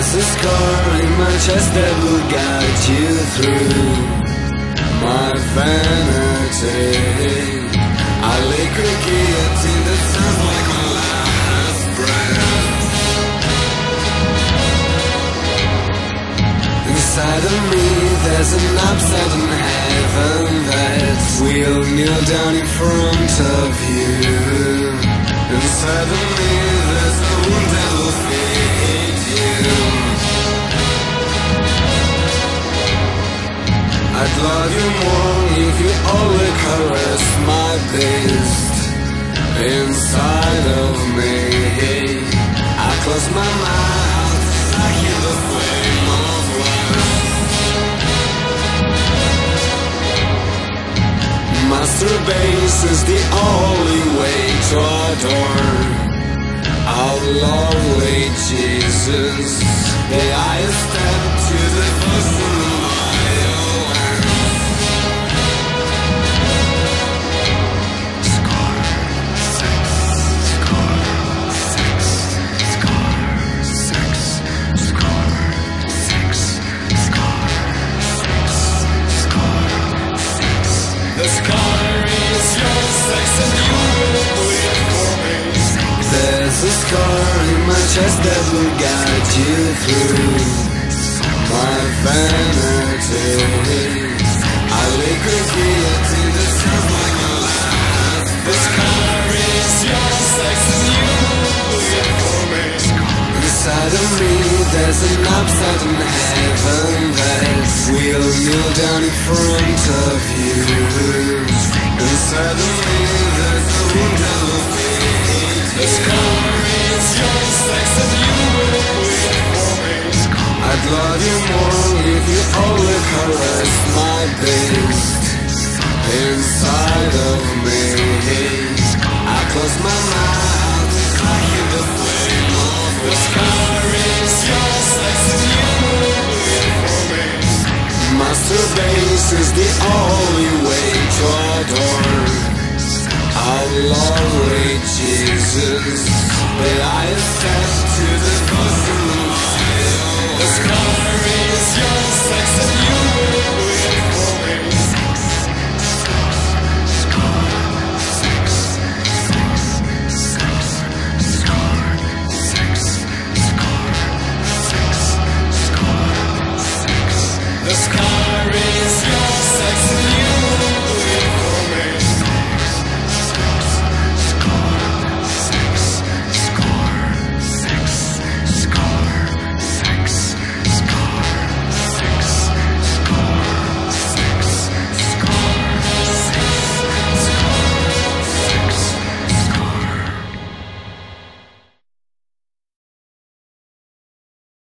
There's a scar in my chest that will guide you through my vanity. I lay guillotine that sounds like my last breath. Inside of me there's an upside in heaven that will kneel down in front of you. Inside of me there's a wound that will feed you. I'd love you more if you only caress my beast inside of me. I close my mouth, I hear the flame of life. Masturbation is the only way to adore our lovely Jesus. May I step to the bosom of my own. Scar, sex, scar, sex, scar, sex, scar, sex, scar, sex, scar, sex. The scar is your sex and you will bleed for me. There's a scar in my chest that will guide you through my vanity. I lay guillotine that sounds like my last. The scar is your sex and you will bleed for me. Inside of me there's an upside in heaven that will kneel down in front of you. Inside of me there's a wound that will feed. The scar is your sex and you will bleed for me. I'd love you more if you only caress my beast inside of me. I close my mouth, I hear the flame of life. The scar is your sex and you will bleed for me. Masturbation is the only way to adore our lovely Jesus. May I step to the bosom of my own. The scar is your sex and you